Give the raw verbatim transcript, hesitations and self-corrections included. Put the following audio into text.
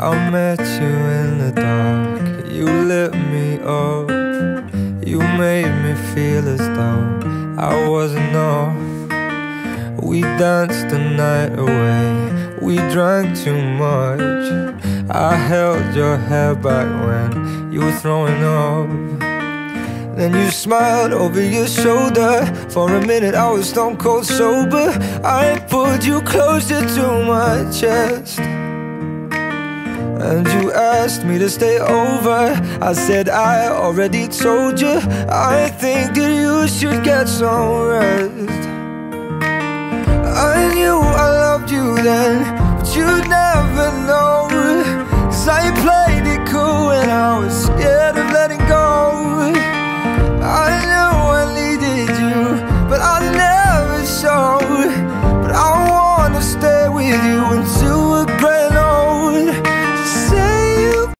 I met you in the dark, you lit me up. You made me feel as though I wasn't off. We danced the night away, we drank too much. I held your hair back when you were throwing up. Then you smiled over your shoulder. For a minute I was stone cold sober. I pulled you closer to my chest, and you asked me to stay over. I said I already told you, I think that you should get some rest. I knew I loved you then, but you'd never know, 'cause I played it cool and I was scared of letting go.